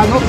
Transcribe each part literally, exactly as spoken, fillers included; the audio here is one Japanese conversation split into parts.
あ乗った。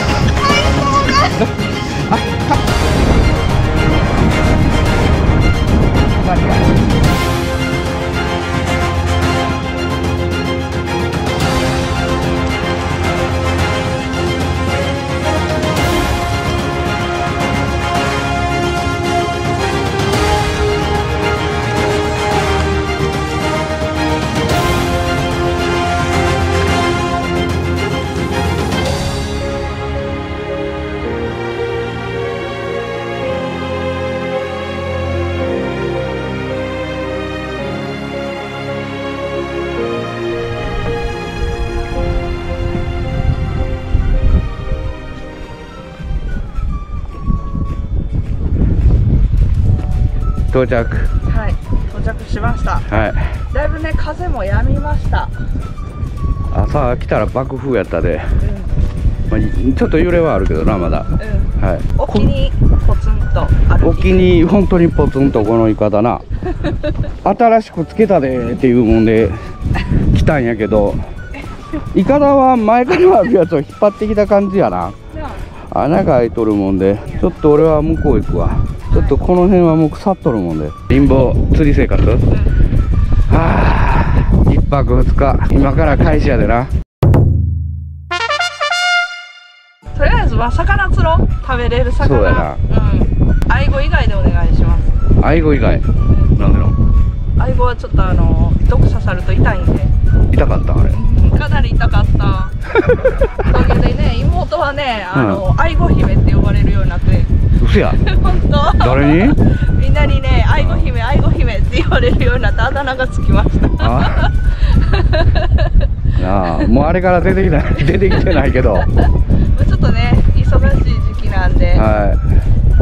到着。 はい、到着しました。 はい。 だいぶね、風も止みました。 朝来たら爆風やったで。うん、まあ、ちょっと揺れはあるけどな、まだ。うん、はい。 沖にポツンとある。 沖に本当にポツンとこのイカだな。新しくつけたでっていうもんで来たんやけど、イカダは前からあるやつを引っ張ってきた感じやな。穴が開いとるもんで、ちょっと俺は向こう行くわ。ちょっとこの辺はもう腐っとるもんで。貧乏釣り生活、うん、はあ、いっぱくふつか今から開始やでな。 とりあえずは魚釣ろう。食べれる魚。 そうやな。 うん。アイゴ以外でお願いします。 アイゴ以外、うん、なんでの？ アイゴはちょっとあの毒刺さると痛いんで。 痛かったあれ。 かなり痛かった。おかげでね、妹はね、あの、うん、アイゴ姫って呼ばれるようになって。 嘘や。 本当。 誰に？ みんなにね、アイゴ姫、アイゴ姫って言われるようになってあだ名がつきました。ああ、もうあれから出てきない、出てきてないけど。 ちょっとね、忙しい時期なんで。 はい。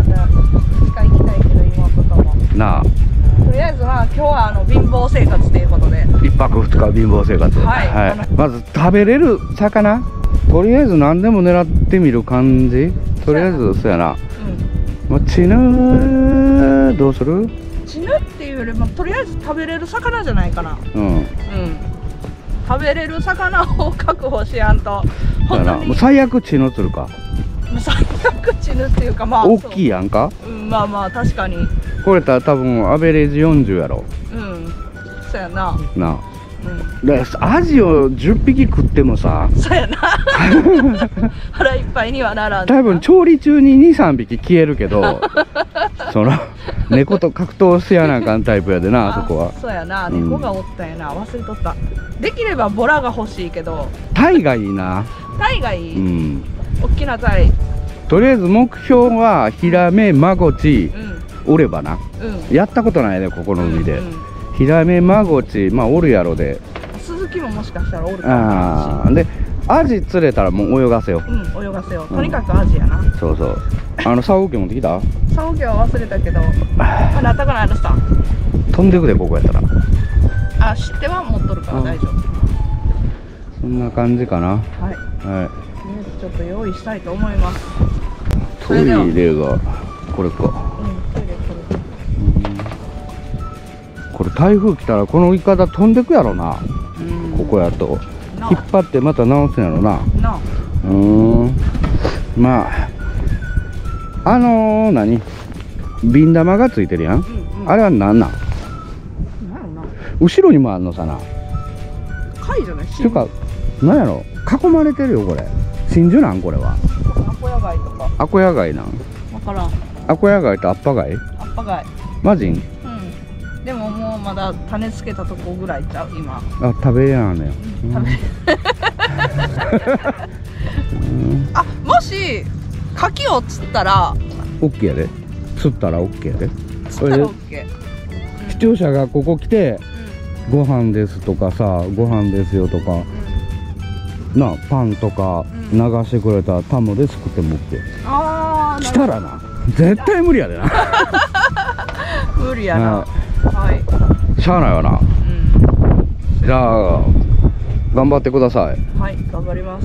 じゃあ、いつか行きたいけど、妹とも。 なあ。 とりあえずは今日はあの貧乏生活ということでいっぱくふつか貧乏生活。はい、はい、まず食べれる魚、とりあえず何でも狙ってみる感じ。とりあえずそうやな。うん、チヌどうする？ チヌっていうよりもとりあえず食べれる魚じゃないかな。うん、うん、食べれる魚を確保しやんと。 本当にもう最悪チヌ釣るか。 最悪チヌっていうか、まあ大きいやんか。 うん、まあまあ確かにこれたら多分アベレージよんじゅうやろ。 うん、そうやな。 なあ、うん、でアジをじゅっぴき食ってもさ、 そうやな。腹いっぱいにはならん。 多分調理中ににさんびき消えるけど、その猫と格闘しやなあかんタイプやでな、あそこは。 そうやな、猫がおったんやな、忘れとった。できればボラが欲しいけど。 タイがいいな。 タイがいい。うん。大きなタイ。とりあえず目標はヒラメ、マゴチ、おればな。うん。やったことないね、ここの海で。うんうん、ヒラメ、マゴチ、まあおるやろで。 鈴木ももしかしたらおるかもしれないし。ああ、で、アジ釣れたらもう泳がせよう。 うん、泳がせよう。とにかくアジやな。うん、 そうそう。あの、サオキ持ってきた？ サオキは忘れたけど。あ、なったかな、あのさ。 飛んでくで、ここやったら。 あ、知っては持っとるから大丈夫。 そんな感じかな。はい。 はい。ちょっと用意したいと思います。 トイレがこれか。うん、トイレこれ。これ台風来たらこのイカダ飛んでくやろな。ここやと引っ張ってまた直すんやろな。うん。まああのー、何ビン玉がついてるやん。うんうん、あれは何なん？後ろにもあんのさな。 貝じゃない？っていうか何やろ、囲まれてるよこれ。真珠なんこれは。 アコヤ貝とか。 アコヤ貝なん。 わからん。 アコヤ貝とアッパ貝？ アッパ貝。 マジん？ うん。でももうまだ種つけたとこぐらいちゃう今。 あ、食べやんねよ。食べ。 あ、もし牡蠣を釣ったら。 オッケーやで。釣ったらオッケーやで。 釣ったらオッケー。視聴者がここ来て、ご飯ですとかさ、ご飯ですよとか。な、パンとか流してくれたらタモですくっても OK。 ああ、来たらな絶対無理やでな。 無理やな。はい、 しゃあないわな。うん、じゃあ頑張ってください。 はい、頑張ります。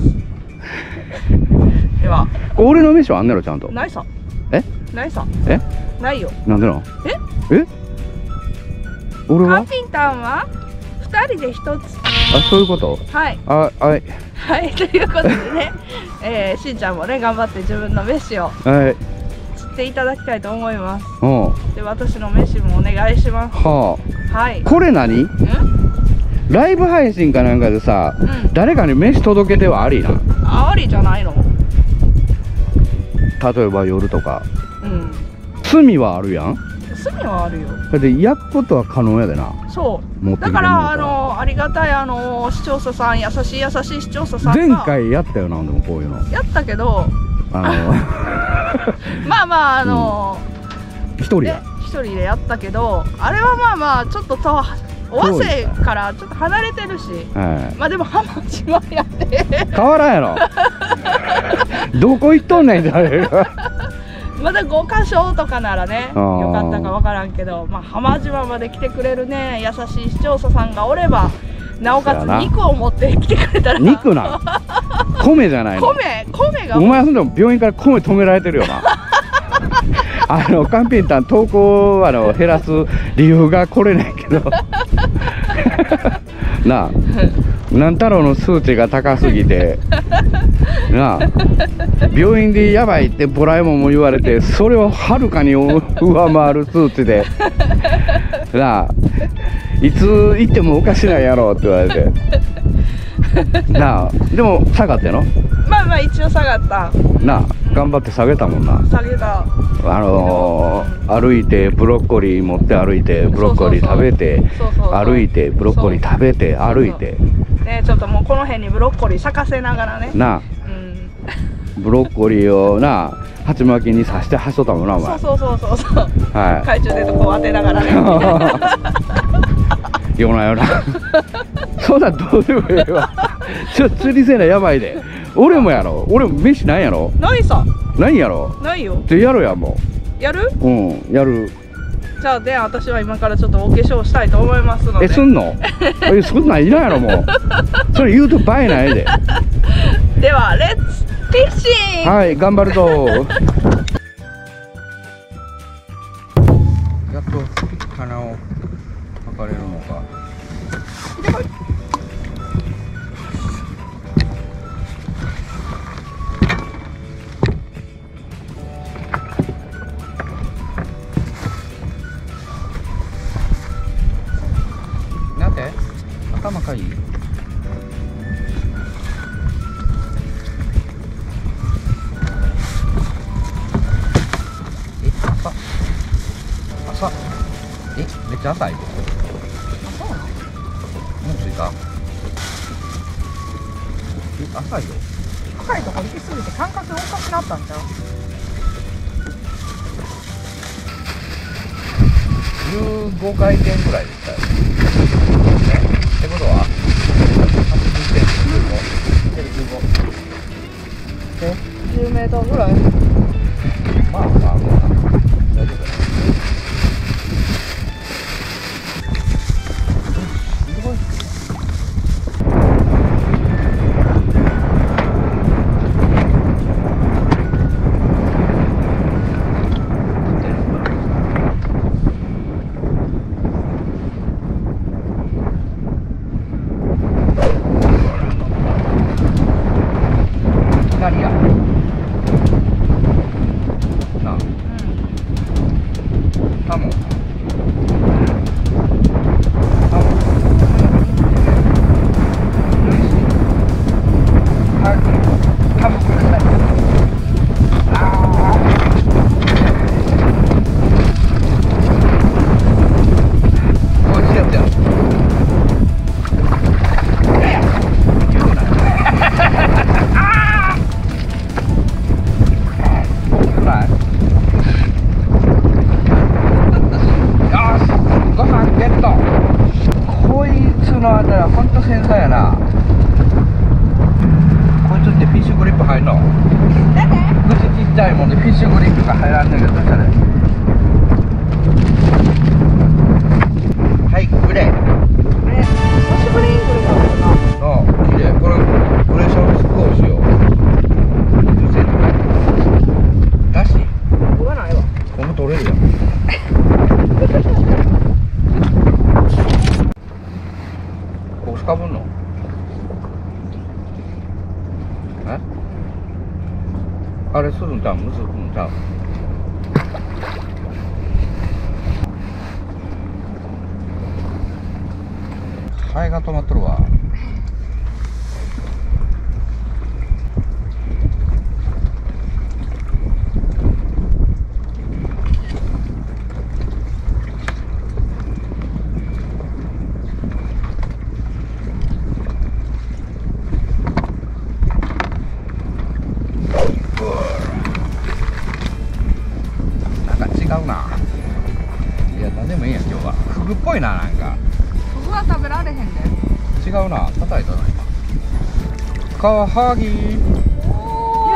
では俺の飯はあんねやろちゃんと。 ないさ。 え、 ないさ。 え、 ないよ。 なんでなん？ ええ、 俺はカピンタンは二人で一つ。 あ、そういうこと。 はい。 あ、はい。 はい、ということでね、えー、しんちゃんもね、頑張って自分の飯を。 はい。 釣っていただきたいと思います。 うん。 で、私の飯もお願いします。 はあ。 はい。 これ何？ん？ライブ配信かなんかでさ、うん、誰かに飯届けてはありな。 ありじゃないの？ 例えば夜とか。 うん。 罪はあるやん。 罪はあるよ。 だって焼くことは可能やでな。 そう。だからあのありがたいあの視聴者さん、優しい優しい視聴者さんが。前回やったよな、でもこういうの。 やったけど。あのまあまああの。 一人や。 一人でやったけど、あれはまあまあちょっとと。尾鷲からちょっと離れてるし、はい、まあでも浜島やって変わらんやろどこ行っとんねんってまだごかしょとかならねよかったか分からんけど、まあ、浜島まで来てくれるね優しい視聴者さんがおれば、なおかつ肉を持ってきてくれたら。 肉な米じゃないの。 米米がお前そんでも病院から米止められてるよなあのカンピンタン投稿あの減らす理由がこれないけどなあ南太郎の数値が高すぎてなあ病院でやばいってボラエモンも言われて、それをはるかに上回る数値でなあいつ行ってもおかしないやろって言われてなあでも下がっての。 まあまあ一応下がったなあ頑張って下げたもんな。 下げた。 あのー、歩いてブロッコリー持って歩いてブロッコリー食べて歩いてブロッコリー食べて歩いてね、ちょっともうこの辺にブロッコリー咲かせながらねなあ、うん、ブロッコリーをなあ鉢巻きに刺して走っとったもんなお前。 そうそうそうそうそう、はい、懐中電灯こう当てながらね夜な夜なそんなんどうでもええわちょっと釣りせなやばいで。俺もやろ。俺も飯ないやろ。 ないさ。 ないやろ。 ないよ。 でやろやもう。やる？ うん、やる。 じゃあね、私は今からちょっとお化粧したいと思いますので。 え、すんの？え、そんなんいらんやろもう。それ言うと映えないで。 では、レッツフィッシング。 はい、頑張るぞ。やっと鼻を測れるのか。頭かいい？え、朝朝え、めっちゃ浅いよ。 あ、そうなの？ もう着いた？え、浅いよ。 深いとこ行き過ぎて感覚おかしなったんちゃう？ じゅうごかいてんぐらいでしたよ。ってことははちじゅってんじゅうごでじゅうメートルぐらい。 まあまあまあ大丈夫だよ。 えあれするんちゃうむずるんちゃうハエが止まっとるわ。違うな。いや、何でもいいや、今日は。フグっぽいな、なんか。 フグは食べられへんで。 違うな、叩いたな、今。カワハギ。 お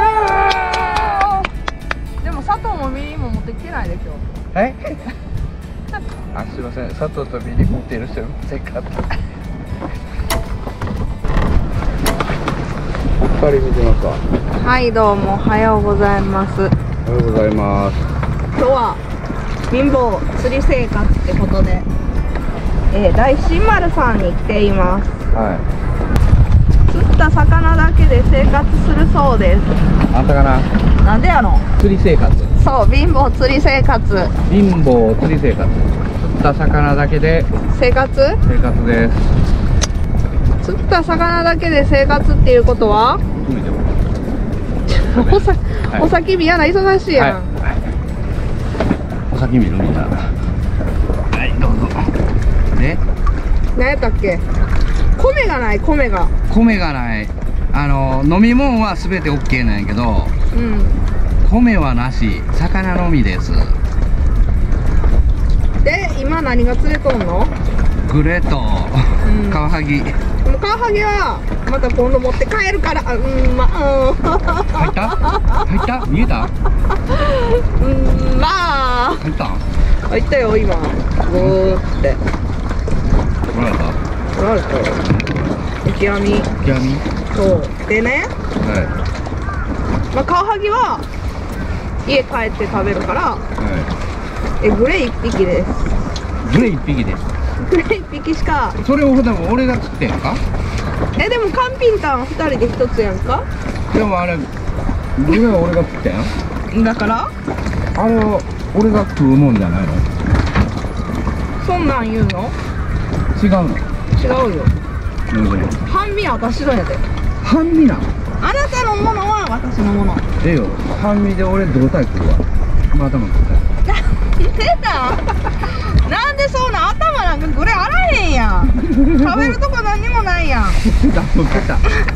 ー。でも砂糖もみりんも持ってきてないで、今日。 えあ、すいません、砂糖とみりん持っている人いませんか。お二人見てますか。 はい、どうも、おはようございます。 おはようございます。 今日は貧乏釣り生活ってことで、えー、大新丸さんに来ています。 はい。 釣った魚だけで生活するそうです。 あんたかな。 なんでやろ。 釣り生活。 そう、貧乏釣り生活。 貧乏釣り生活。釣った魚だけで生活？ 生活です。 釣った魚だけで生活っていうことは？ 海でも。 おさ、 はい、 お先見やな、忙しいやん。 はいはい、お先見るみんな。はい、どうぞ。で、 何やったっけ？米がない、米が。 米がない。あの飲み物はすべてオッケーなんやけど、 うん。 米はなし、魚のみです。 で、今何が釣れとんの？ グレと、うん、カワハギ。 でもカワハギはまた今度持って帰るから。うん、まあ、うん、 入った入った見えた。 うん、まあ入った入ったよ、今ゴーって取られた。 取られたよ。オキアミ。 オキアミ。 そうでね、 はい。 まあ、カワハギは家帰って食べるから、はい、えグレいっぴきです。 グレいっぴきです。 グレいっぴきしか。 それを多分俺が釣ってんか。 え、でもカンピンタンふたりでひとつやんか。 でもあれグレは俺が釣ったやん。だからあれは俺が食うもんじゃないの。 そんなん言うの。 違うの。 違うよ。半身は私のやで。 半身な。 あなたのものは私のもの。 ええよ、半身で俺胴体食うわ。まあ頭食った。 なんでだなんでそうな。頭なんかグレあらへんやん。食べるとこ何にもないやん。 取ってた取ってた。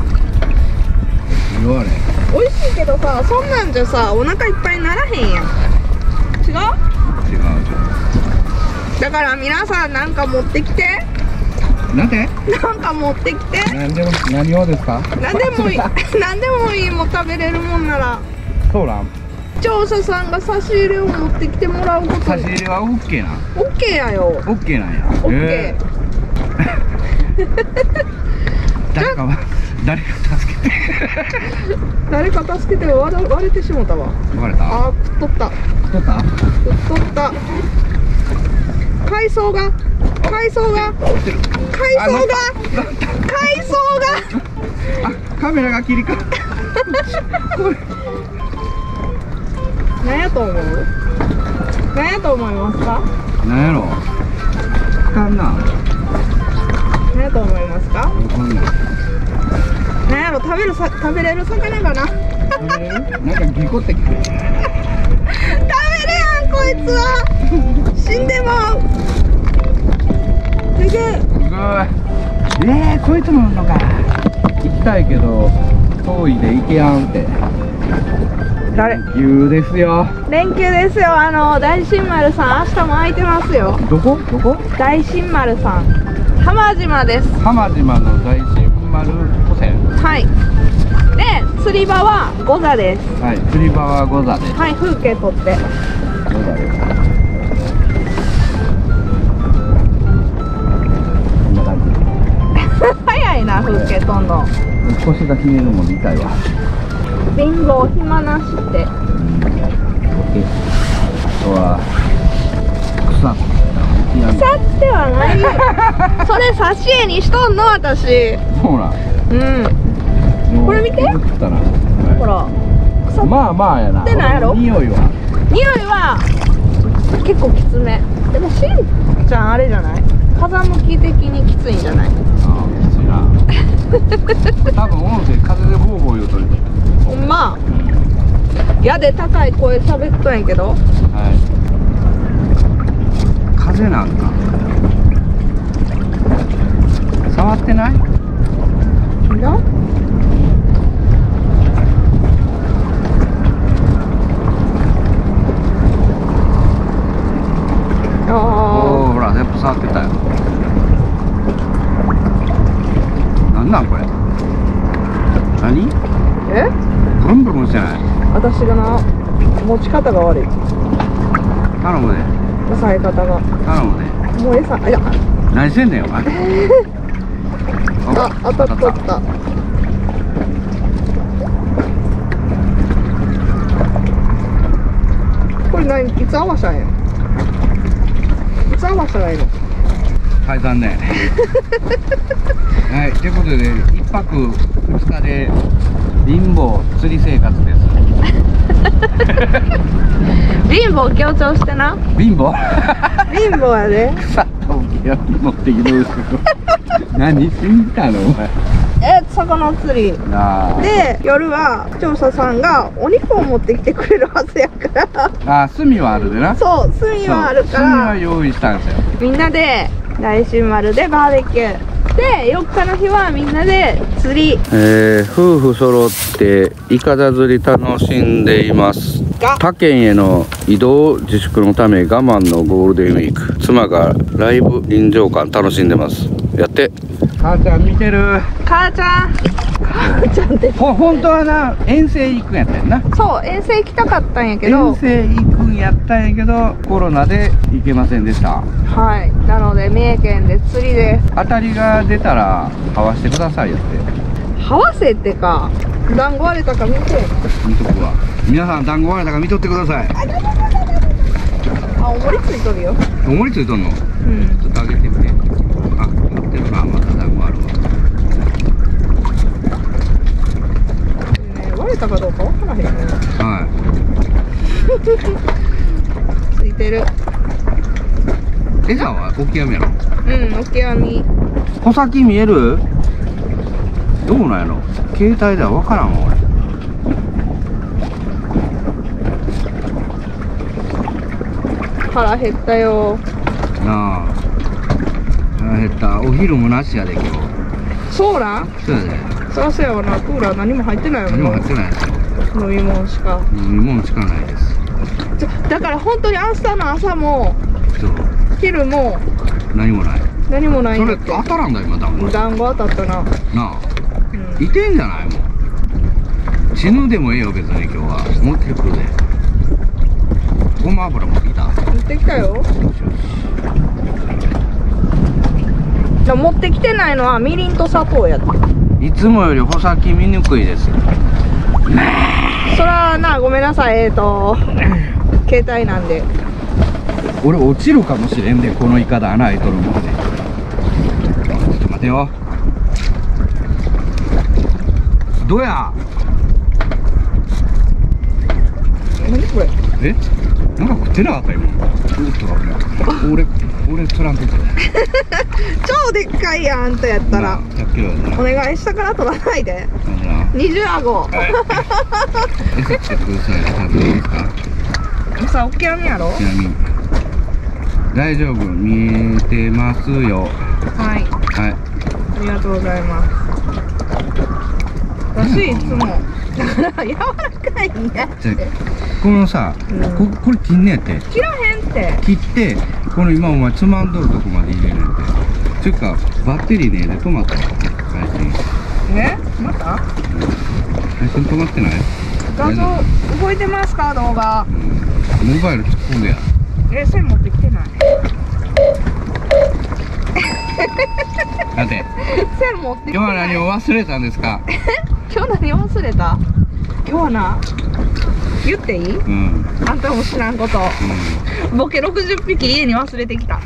言われ。 美味しいけどさ、そんなんじゃさお腹いっぱいにならへんやん。違う？ 違う。 だから皆さんなんか持ってきて。 なんで？ なんか持ってきて。 何でも何をですか？ 何でもいい。何でもいい。もう食べれるもんなら。 そうなん。 調査さんが差し入れを持ってきてもらうこと。 差し入れはオッケーな。 オッケーやよ。 オッケーなんや。 オッケー。 誰かは誰か助けて。 誰か助けて。割れ割れてしもたわ。 割れた。 あー、食っとった。 食っとった。 食っとった。海藻が海藻が海藻が海藻が。 あ、カメラが切り替わった。 何やと思う？何やと思いますか？ 何やろ。あかんな。 何やと思いますか？ わかんない。 何やろ。食べるさ食べれる魚かな。 食べれる？なんかギコってきてる。 食べれやんこいつは。死んでまう。すげえ。 すごい。えー、こいつもおんのか。行きたいけど遠いで行けやんって。 誰？ 連休ですよ。 連休ですよ。あの大新丸さん明日も空いてますよ。 どこどこ？ 大新丸さん。浜島です。 浜島の大新丸湖線。 はい。で釣り場はゴザです。 はい、釣り場はゴザです。 はい、風景撮って。 ゴザです。こんな感じ。 早いな、風景撮んの。 腰がひねるもん見たいわ。 貧乏暇なしって。うん、 あとは草。 腐ってはないよ。それ挿絵にしとんの私。 そうなん。 うん。 これ見て、ほらまあまあやな。 ってないやろ。 匂いは匂いは結構きつめ。でもしんちゃんあれじゃない、風向き的にきついんじゃない。 ああきついな。多分音声風でボーボー言うとる。 ほんまやで高い声喋っとんやけど。 はい、風なんか触ってない？ いや、ああ、 おお、ほら全部触ってたよ。なんなんこれ？何？ え？ ブルンブルンしてない？ 私がな、持ち方が悪い。 頼むで。 押さえ方が。 頼むで。 もう餌、いや。 何してんねんお前。 あ、当たっとった。これ何、いつ合わしたんや。いつ合わしたらいいの。 はい、残念。はい、ということで、一泊二日で貧乏釣り生活です。 貧乏強調してな。 貧乏？ 貧乏やで。 草と持ってきてる。何しに来たのお前。 え、魚釣りあで、夜は調査さんがお肉を持ってきてくれるはずやから。 あ、炭はあるでな。 そう、炭はあるか炭はら用意したんですよ。 みんなで来週丸でバーベキューで、よっかの日はみんなで釣り。 えー、夫婦揃ってイカダ釣り楽しんでいますが他県への移動自粛のため我慢のゴールデンウィーク。妻がライブ臨場感楽しんでます。やって母ちゃん見てる。 母ちゃん、母ちゃんってほ本当はな遠征行くんやったんやな。 そう、遠征行きたかったんやけど、 遠征行くんやったんやけどコロナで行けませんでした。 はい、なので三重県で釣りです。 当たりが出たらはわしてくださいよって。 はわせってか、団子割れたか見て。 見とくわ。皆さん団子割れたか見とってください。 あ、おもりついとるよ。 おもりついとんの？ うん。 ちょっと上げてみて。あ、乗ってるな。また団子あるわ。 ね、割れたかどうかわからへんね。 はついてる。 い。餌はオキアミやろ。 うん、オキアミ。 穂先見える？どうなんやろ。携帯では分からんわ俺。 腹減ったよ。 なあ。腹減った。お昼もなしやで今日。 そうなん？ そうやで。 そらそうやわな。クーラー何も入ってないもん。 何も入ってないですよ。 飲み物しか。 飲み物しかないです。 ちょだから本当に明日の朝もそう。 昼も何もない。 何もないそれんだって。 当たらんだ今団子。 団子当たったな。 なあ。 うん、 いてんじゃないもう。死ぬでもええよ別に今日は。持ってくるで。ごま油持ってきた。 持ってきたよ。でも持ってきてないのはみりんと砂糖やって。 いつもより穂先見にくいです。 そらな、ごめんなさい。えーと携帯なんで。 俺落ちるかもしれんで、このイカダ穴開いとるもんで。ちょっと待てよ。どうや。 何これ。 え、なんか食ってなかった今。うっと危ない。俺俺取らんとって。 超でっかいやん、あんたやったら。 ひゃっキロやな。 お願いしたから取らないで。 なんだな。 二重顎。 はい。餌つけてください。食べていいですか。 さあ、オキアミやろ。 ちなみに大丈夫、見えてますよ。 はい。 はい。 ありがとうございます。私いつもだから柔らかいんやって。 このさ、 うん、 ここれ切んねやって。 切らへんって。 切ってこの今お前つまんどるとこまで入れるんって。つうかバッテリーねで止まったわ。配信。 え？また？ 配信止まってない？ 画像動いてますか、動画？ うん、モバイル突っ込んでや。 え、線持ってきてない。 だって線持ってきてない。 今日は何を忘れたんですか？ 今日何忘れた？今日はな、言っていい？ うん。 あんたも知らんこと。うん、ボケろくじゅっぴき家に忘れてきた。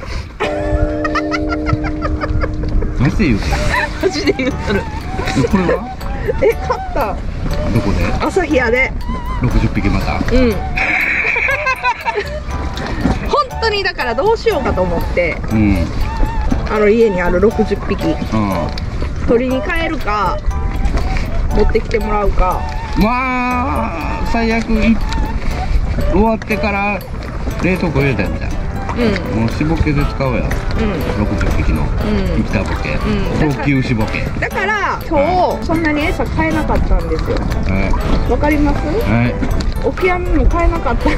マジで言うてる。 マジで言っとる。 これは？ え、買った。 どこで？ 朝日屋で。 ろくじゅっぴきまた。うん。 本当にだからどうしようかと思って。 うん。 あの家にあるろくじゅっぴき。うん。取りに帰るか。持ってきてもらうか。 まあ最悪い終わってから冷凍庫入れたやつじゃん。うん、もうしぼけで使おうや、うん、ろくじゅっぴきの生きたボケ、高級しぼけだから今日そんなに餌買えなかったんですよ。わかります？はい。オキアミも買えなかった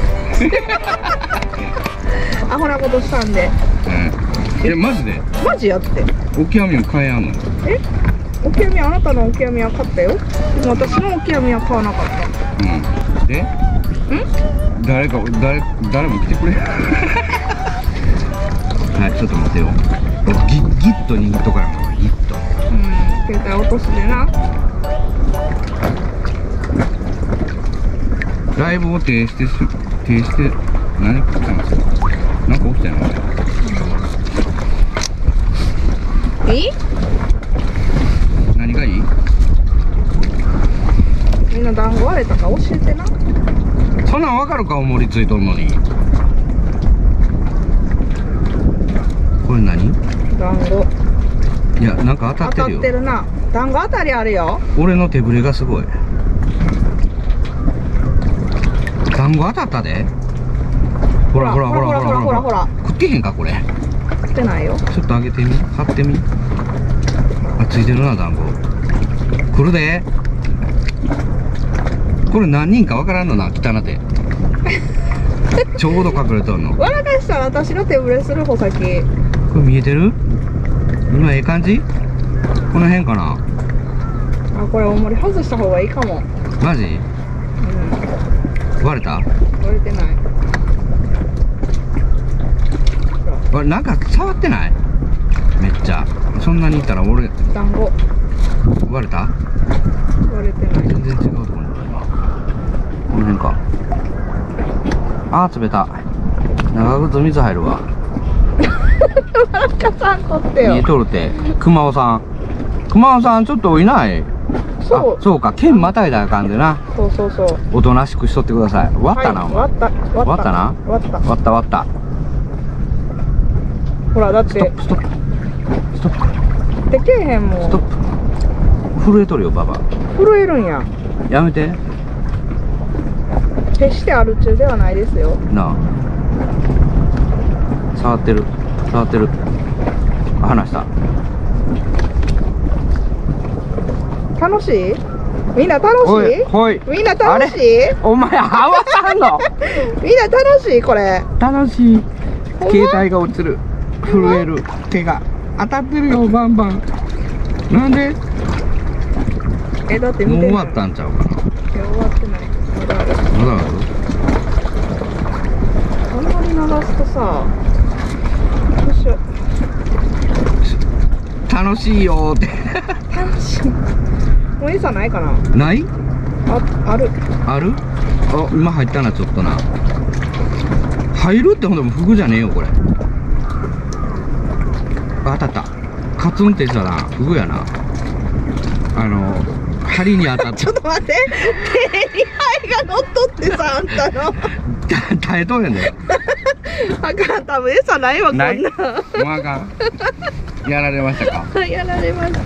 アホなことしたんで。 え、マジで？ マジやって。 オキアミも買えやんの？え？ オキアミ、あなたのオキアミは買ったよ。でも私のオキアミは買わなかった。うん。で？ん？ 誰か誰誰も来てくれはい、ちょっと待てよ。ギッギッと握っとかなの。ギッと。 うん、携帯落とすでな。 ライブを停止して停止して何か来たんですか？なんか起きたよね。 いい？ 何がいい？ みんな団子割れたか教えてな。 そんなん分かるか、おもりついとるのに。これ何？ 団子。 いや、なんか当たってるよ。 当たってるな。団子当たりあるよ。 俺の手ぶれがすごい。団子当たったで。ほらほらほらほらほらほらほら。食ってへんかこれ。 食ってないよ。 ちょっと開けてみ、貼ってみ。あ、ついてるな団子。来るで。これ何人かわからんのな、汚なて。ちょうど隠れとんの。 笑かしたら私の手ぶれする穂先。これ見えてる？今ええ感じ？この辺かな。 あ、これ大盛り外した方がいいかも。 マジ？うん。割れた？ 割れてない。 あれ、なんか触ってない？めっちゃ。そんなにいったら俺。 団子。 割れた？ 割れてない。 全然違うところに。この辺か。あー、冷たい。長靴水入るわ。 笑かさんこってよ。 見えとるって。熊尾さん。熊尾さんちょっといない？そう。そうか、剣またいだらあかんでな。 そうそうそう。 おとなしくしとってください。割ったな、お前。 割った。 割ったな。 割った。 割った割った。 ほら、だって。ストップ、ストップ。ストップ。でけえへんもん。 ストップ。震えとるよ、ババ。 震えるんや。 やめて。 決してアル中ではないですよ。 なあ。触ってる。触ってる。離した。 楽しい？みんな楽しい？ ほい。 みんな楽しい？ お前合わさんの？ みんな楽しいこれ。 楽しい。携帯が落ちる。震える。手が当たってるよ、バンバン。なんで？ え、だって見てもう終わったんちゃうかな。いや、 終わってない。まだある。 まだある？ あんまり鳴らすとさ、よいしょ。 楽しいよーって楽しい。もう餌ないかな？ ない？ あ、ある。 ある？あ、今入ったな、ちょっとな。入るってほんでもフグじゃねえよ、これ。あ、当たった。カツンってしたな、フグやな。あの、針に当たった。 ちょっと待って。手に針が乗っとってさ、あんたの。 耐えとんやんで。 あかん、多分餌ないわ、こんな。 もうあかん。やられましたか？ やられました。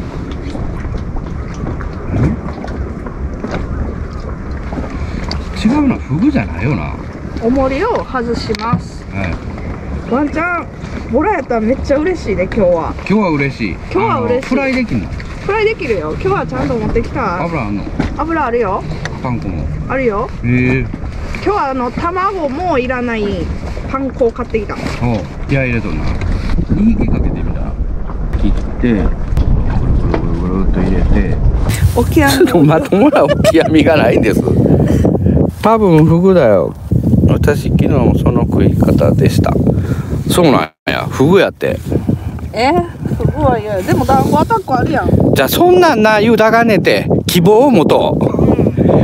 違うな、フグじゃないよな。 重りを外します。 はい。 ワンちゃん、ボラやったらめっちゃ嬉しいね、今日は。 今日は嬉しい。 今日は嬉しい。 フライできんの？ フライできるよ。今日はちゃんと持ってきた。 油あんの？ 油あるよ。 パン粉も。 あるよ。 へえ。 今日はあの卵もいらないパン粉を買ってきた。 おう、気合い入れとんな。に息かけてみたら。切って、ぐるぐるぐるぐるっと入れて。 オキアミ。 まともなオキアミがないんです。多分フグだよ。私昨日もその食い方でした。そうなんや、フグやって。 えー、フグは嫌や。でも団子アタックあるやん。 じゃあそんなんな言うたがねて希望を持とう、うん、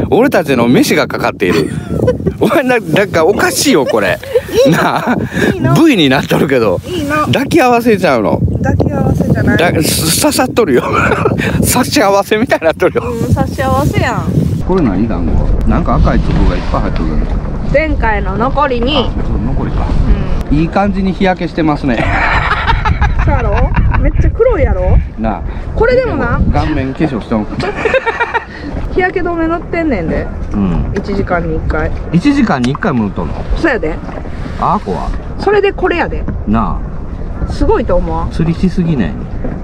俺たちの飯がかかっている。お前な、なんかおかしいよこれ。いいなあ、いいの V になっとるけど、いいの抱き合わせちゃうの。 抱き合わせじゃない。 だ刺さっとるよ。差し合わせみたいになっとるよ。 うん、差し合わせやん。 これ何団子？なんか赤い粒がいっぱい入っとる。 前回の残りに。 あ、そう残りか。うん。いい感じに日焼けしてますね。 そうやろ？めっちゃ黒いやろ？ なあ。 これでもな。 顔面化粧しとん。 日焼け止め塗ってんねんで。うん。いちじかんにいっかい。 いちじかんにいっかいも塗っとんの？ そうやで。 あーこは。 それでこれやで。 なあ。すごいと思う。 釣りしすぎね。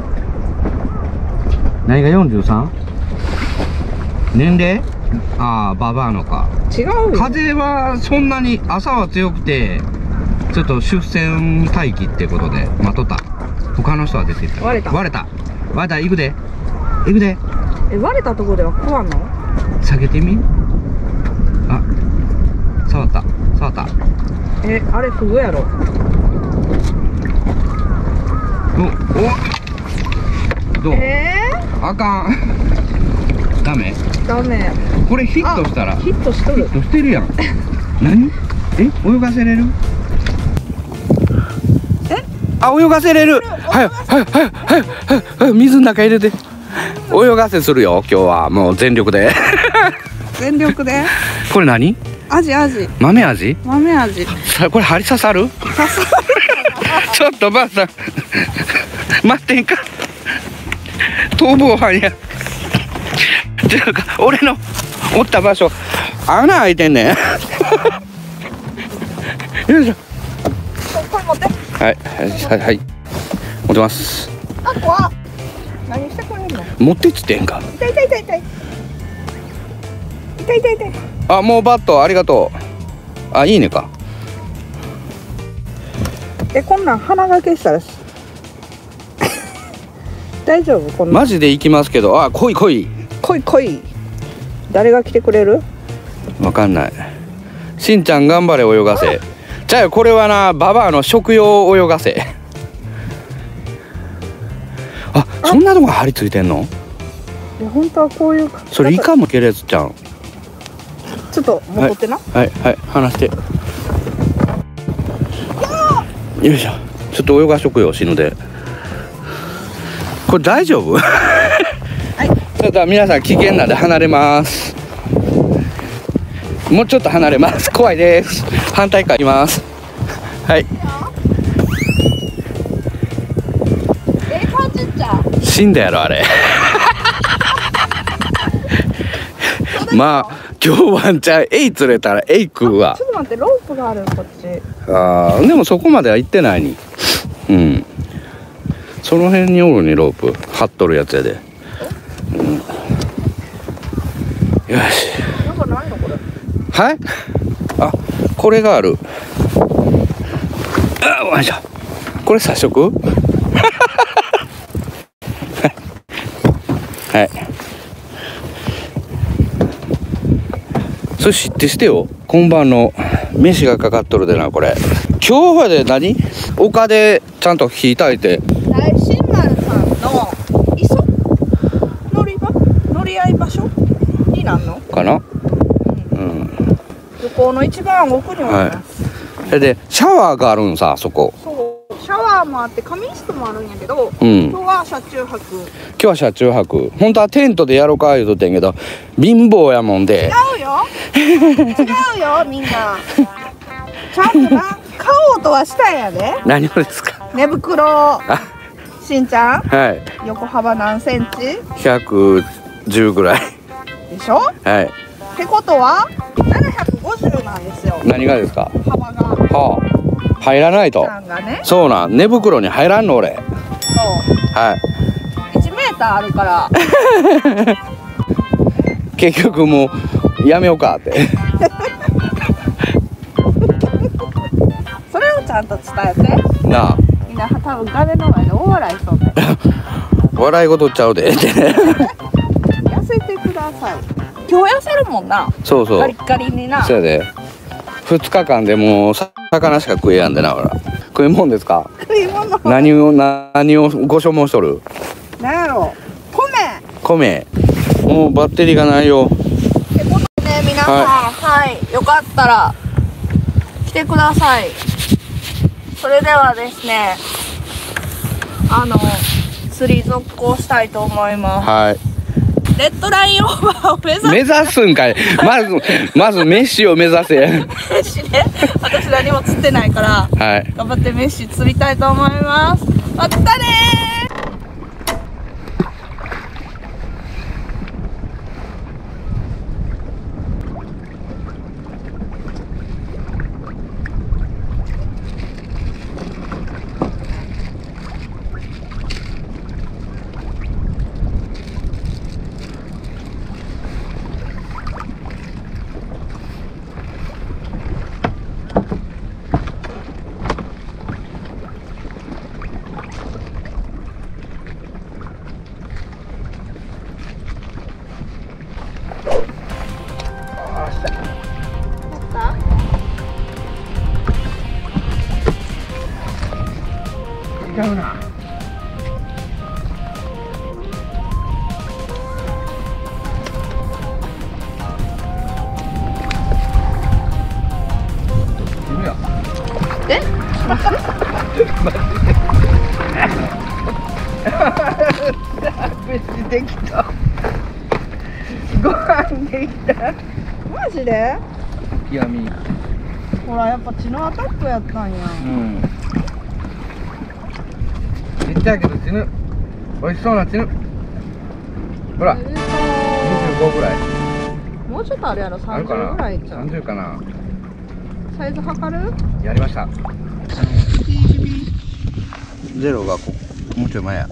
何が よんじゅうさん？ 年齢？ああ、ババアのか。 違うよ。 風はそんなに朝は強くて、ちょっと出船待機ってことで待っとった。他の人は出ていった。 割れた。 割れた。割れた。行くで。行くで。 え、割れたとこでは食わんの？ 下げてみ。あ、触った。触った。 え、あれフグやろ。 お、お。どう？えー、あかん。ダメ？ ダメ。 これヒットしたら。 ヒットしとる。 ヒットしてるやん。何？え、泳がせれる？ え？ あ、泳がせれる。はい、はい、はい、はい、はい、水の中入れて。泳がせするよ、今日はもう全力で。 全力で。 これ何？ アジアジ。 豆味？ 豆味。 さ、これ針刺さる？刺さる。ちょっとばあさん。待ってんか。逃亡犯や。ていうか、俺のおった場所、穴開いてんねん。よいしょ。 これ持って。 はい、はい、はい。持ってます。 あ、怖っ。何してくれんの？ 持ってっつってんか。 痛い痛い痛い痛い。痛い痛い痛い。 あ、もうバットありがとう。あ、いいねか。 え、こんなん鼻がけしたら大丈夫？こんなんマジで行きますけど、あ、来い来い。 来い来い。誰が来てくれる？ わかんない。しんちゃん頑張れ泳がせ。じゃあこれはな、ババアの食用泳がせ。あ、そんなとこ張り付いてんの？ いや、本当はこういう。 それイカも切れずちゃん。 ちょっと持ってな。 はいはい、はい、離して。よいしょ。ちょっと泳がしとくよ、死ぬで。これ大丈夫？はい。ちょっと皆さん危険なんで離れます。もうちょっと離れます。怖いです。反対側行きます。はい。 え、感じちゃう。 死んだやろあれ。まあ今日ワンちゃんエイ釣れたらエイ食うわ。 ちょっと待って、ロープがあるこっち。 ああ、でもそこまでは行ってないに。うん。その辺におるにロープ張っとるやつやで。うん、よし。 なんかないのこれ。 はい。あ、これがある。あ、よいしょ。これ差色。はい。それ知ってしてよ。今晩の飯がかかっとるでな、これ。今日はで何？丘でちゃんと火焚いて。 大新丸さんの磯乗り場乗り合い場所になんのかな。うん。うん、 漁港の一番奥におります。 はい。それでシャワーがあるんさ、そこ。 そう。シャワーもあって仮眠室もあるんやけど、 うん、 今日は車中泊。 今日は車中泊。本当はテントでやろうか言うとってんけど、貧乏やもんで。 違うよ。違うよ、みんな。ちゃんとな、買おうとはしたんやで。 何をですか。 寝袋。しんちゃん。 はい。 横幅何センチ？ ひゃくじゅうぐらい。 でしょ？ はい。 ってことはななひゃくごじゅうなんですよ。 何がですか。 幅が。 はあ。入らないと。 ね、そうなん、寝袋に入らんの俺。そう。はい。 いちメーターあるから。 結局もうやめようかって。 それをちゃんと伝えて。なあ。みんな多分画面の前で大笑いしそうで。 笑い事ちゃうで。 痩せてください。今日痩せるもんな。 そうそう。 ガリッガリにな。 そうやで。ふつかかんでもう魚しか食えやんでな、ほら。食いもんですか。 食い物。 何を何をご所望しとる。 なんやろ。 米。米。もうバッテリーがないよ。 ってことでね、皆さん、はい、はい、よかったら来てください。それではですね、 あの釣り続行したいと思います。 はい。 レッドラインオーバーを目指す。 目指すんかい。まずまずメッシを目指せ。 メッシね。私何も釣ってないから、 はい。 頑張ってメッシ釣りたいと思います。またねー。 違うな。いるや。 え？ 飯できた。ご飯できた。 マジで？ 極み。 ほらやっぱ血のアタックやったんや。 うん。ちっちゃいけど死ぬ。美味しそうな死ぬ。ほら。にじゅうごぐらい。 もうちょっとあるやろ。さんじゅうぐらいちゃう。 さんじゅうかな。 サイズ測る？ やりました。ゼロがこもうちょい前や。はい。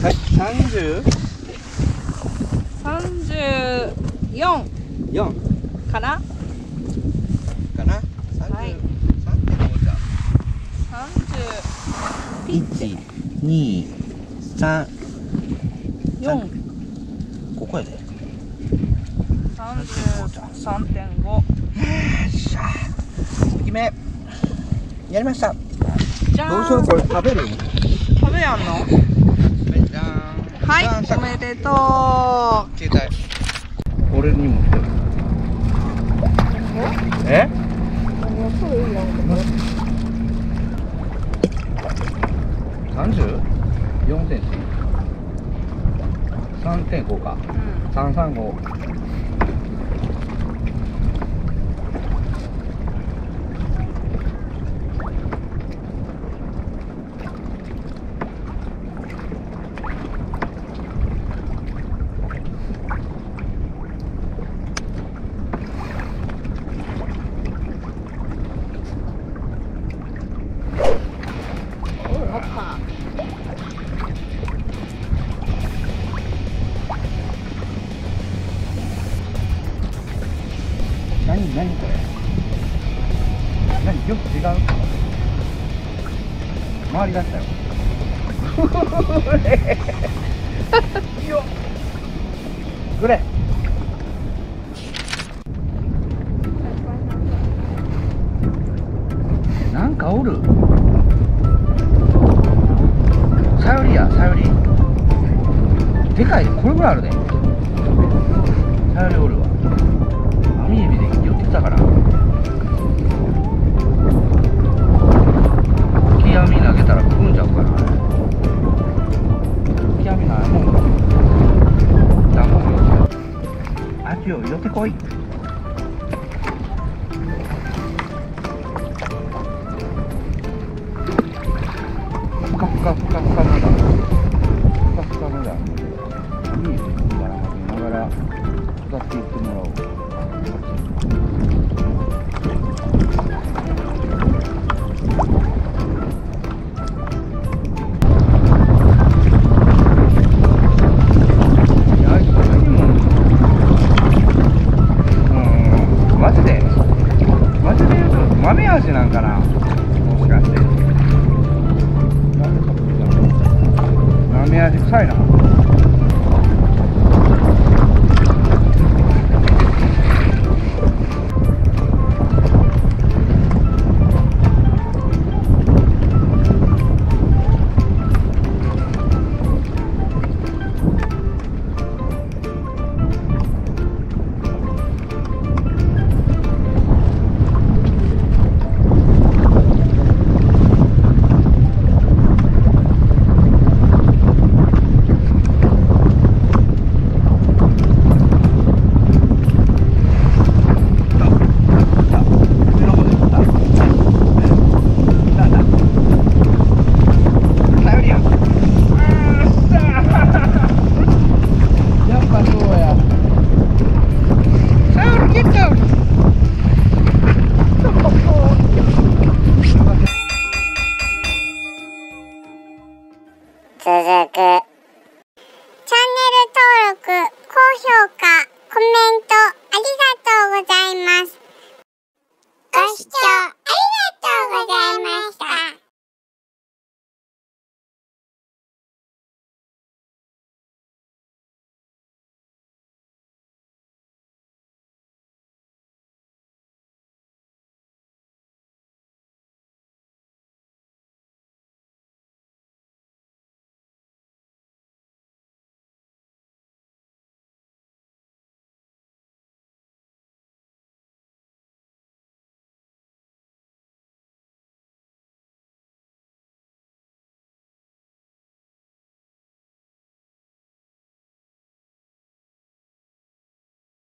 はい。三十。 三十四。 四。 かな？ かな。 はい。 三点五じゃ。 三十。 一、二、三。 四。 ここやで。 三十三点五。 よっしゃ。いきめ。やりました。 じゃーん。 どうしようこれ食べる？ 食べやんの？ じゃーん。 はい、おめでとう。 携帯。俺にも来てる。え？三十？四センチ。三点五か。 うん。 三三五。何何これ？何よく違う？回りだしたよ。よっ。これ。なんかおる。さよりやさより。でかいでこれぐらいあるで。さよりおるわ。網エビで寄ってきたから。キアミ投げたら食うんちゃうかな。キアミないもん。ダンゴも寄って。あっちよ寄ってこい。ふかふかふかふかまだ。ふかふかまだ。網エビばらまきながら使っていってもらおう。豆味なんかな、もしかして。豆味臭いな。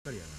かりやな。